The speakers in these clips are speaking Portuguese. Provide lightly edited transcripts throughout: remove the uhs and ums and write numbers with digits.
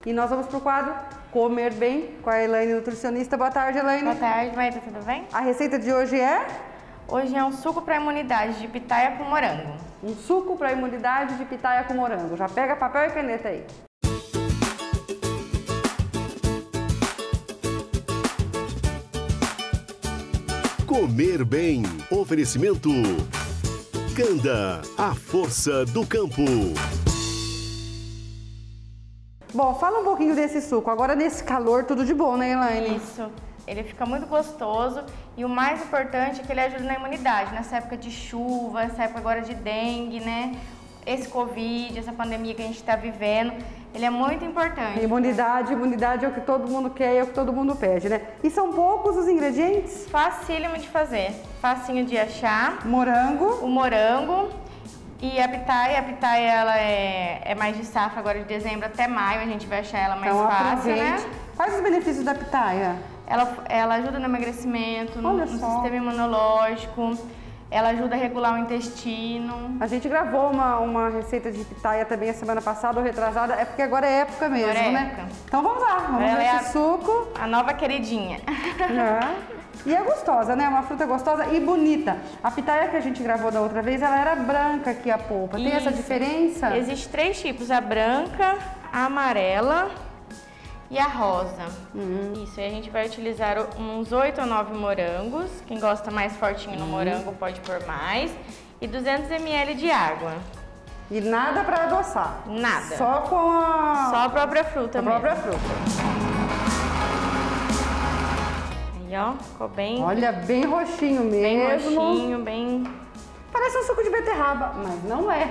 E nós vamos pro quadro Comer Bem com a Elaine, nutricionista. Boa tarde, Elaine. Boa tarde, Maíra, tudo bem? A receita de hoje é? Hoje é um suco para imunidade de pitaia com morango. Um suco para imunidade de pitaia com morango. Já pega papel e caneta aí. Comer Bem. Oferecimento Canda, a força do campo. Bom, fala um pouquinho desse suco. Agora nesse calor, tudo de bom, né, Elaine? Isso. Ele fica muito gostoso e o mais importante é que ele ajuda na imunidade, nessa época de chuva, essa época agora de dengue, né? Esse Covid, essa pandemia que a gente está vivendo, ele é muito importante. Imunidade é o que todo mundo quer e é o que todo mundo pede, né? E são poucos os ingredientes? Facílimo de fazer, facinho de achar. Morango. O morango e a pitaia ela é mais de safra agora de dezembro até maio, a gente vai achar ela mais Então, fácil, aproveite. né? Quais os benefícios da pitaia? Ela ajuda no emagrecimento, no sistema imunológico, ela ajuda a regular o intestino. A gente gravou uma receita de pitaia também a semana passada ou retrasada, é porque agora é época mesmo, agora é né? época. Então vamos lá, vamos ver esse suco. A nova queridinha. E é gostosa, né? Uma fruta gostosa e bonita. A pitaia que a gente gravou da outra vez, ela era branca aqui a polpa. Tem essa diferença? Existem 3 tipos, a branca, a amarela e a rosa. Isso, aí a gente vai utilizar uns 8 ou 9 morangos. Quem gosta mais fortinho no morango pode pôr mais. E 200 ml de água. E nada para adoçar? Nada. Só com Só a própria fruta mesmo. A própria fruta. Aí, ó, ficou bem... Olha, bem roxinho mesmo. Bem roxinho, bem... Parece um suco de beterraba, mas não é.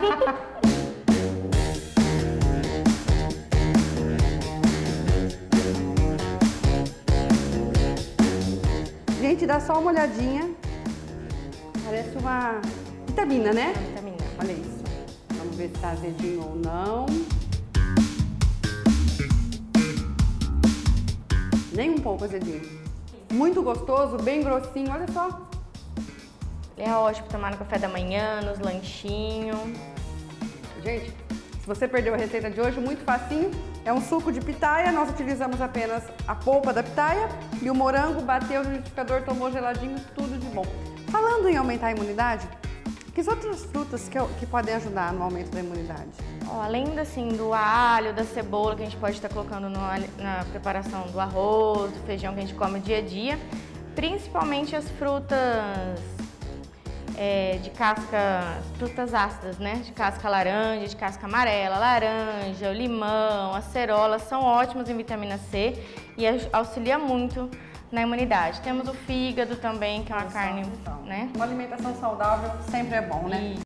Gente, dá só uma olhadinha. Parece uma vitamina, né? Vitamina. Olha isso. Vamos ver se tá azedinho ou não. Nem um pouco azedinho. Muito gostoso, bem grossinho, olha só. Ele é ótimo tomar no café da manhã, nos lanchinhos. Gente, se você perdeu a receita de hoje, muito facinho. É um suco de pitaia, nós utilizamos apenas a polpa da pitaia e o morango, bateu no liquidificador, tomou geladinho, tudo de bom. Falando em aumentar a imunidade, que outras frutas que podem ajudar no aumento da imunidade? Ó, além assim, do alho, da cebola que a gente pode estar colocando na preparação do arroz, do feijão que a gente come dia a dia, principalmente as frutas de casca, frutas ácidas, né? De casca laranja, de casca amarela, laranja, o limão, a acerola, são ótimas em vitamina C e auxilia muito na imunidade. Temos o fígado também, que é uma carne, né? Uma alimentação saudável sempre é bom, né?